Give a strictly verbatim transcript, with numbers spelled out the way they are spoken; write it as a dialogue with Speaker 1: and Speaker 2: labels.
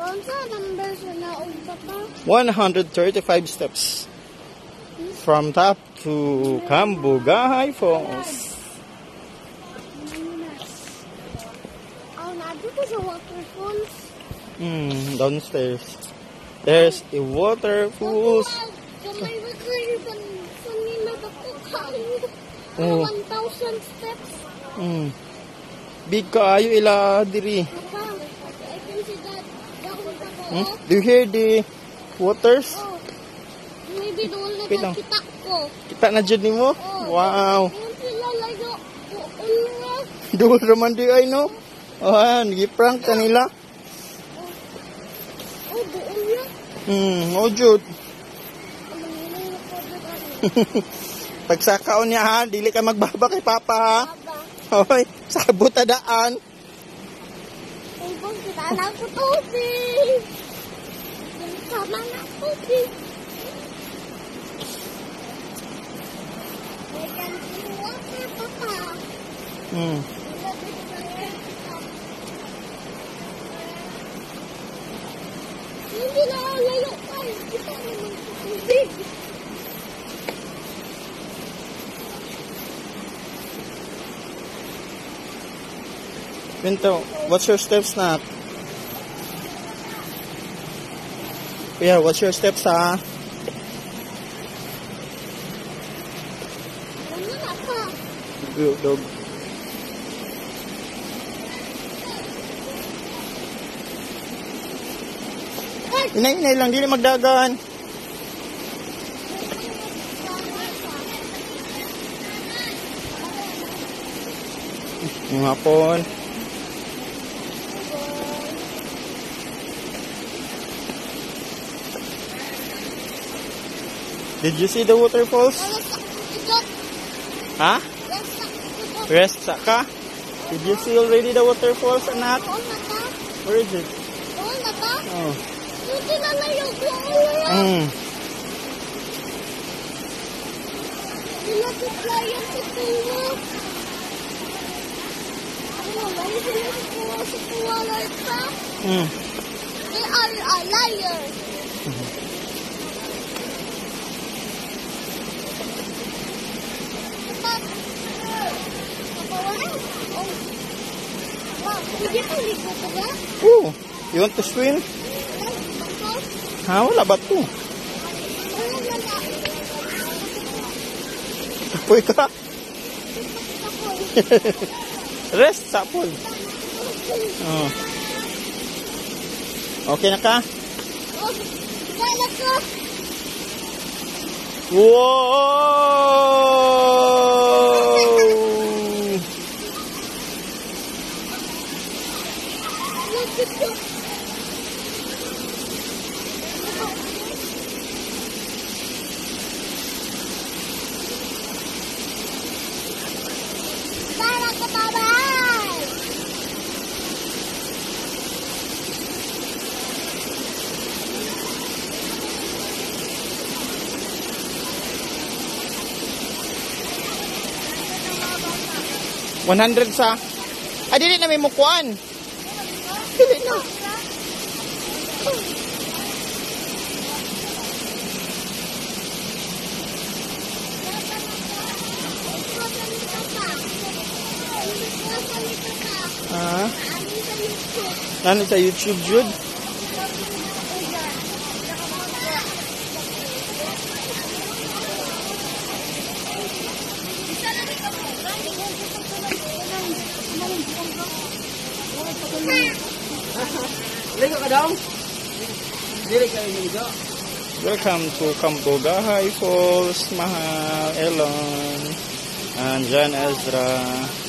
Speaker 1: one hundred thirty-five steps from top to Cambugahay Falls.
Speaker 2: Oh, now there's a waterfalls.
Speaker 1: Hmm, downstairs. There's a waterfalls.
Speaker 2: Oh, one thousand steps.
Speaker 1: Hmm. Big kaayo ila diri.
Speaker 2: I can see that.
Speaker 1: Hmm? Do you hear the waters?
Speaker 2: Oh, maybe the only
Speaker 1: Wait lang.
Speaker 2: kita ko.
Speaker 1: Kita na dyan ni mo?
Speaker 2: Oh,
Speaker 1: wow.
Speaker 2: yung sila layo. Ulwa.
Speaker 1: Duwal raman di ay no? Oh, nagiprank ka nila.
Speaker 2: Oh, doon yan.
Speaker 1: Hmm, oh jud. Pagsakaon niya ha, dili ka magbaba kay Papa ha. Hoy, sabot ta daan.
Speaker 2: Ay, bang kita na ko tubig. Sama na tubig. I can see water, Papa.
Speaker 1: Hmm.
Speaker 2: Hindi na layo pa. Kita naman sa tubig.
Speaker 1: Pinto, what's your steps na? Yeah, what's your steps ha?
Speaker 2: Ano na pa?
Speaker 1: Dog, dog. Inay-inay lang, dili magdagan. Yung hapon. Did you see the waterfalls? Ha? Rest sa ka? Did you see already the waterfalls, anak? Where is it? Oh. Mm. Mm.
Speaker 2: They are a liar.
Speaker 1: Oh, you want to swim? Ha, wala ba ito? Tapoy ka? Rest sa pool. Oh. Okay na ka? Wow! one hundred sa... Ah, dili na may mukuan. Dili na. Ah. Nani sa YouTube, Jude? Welcome to Cambugahay Falls, Mahal, Elon, and Jan Ezra.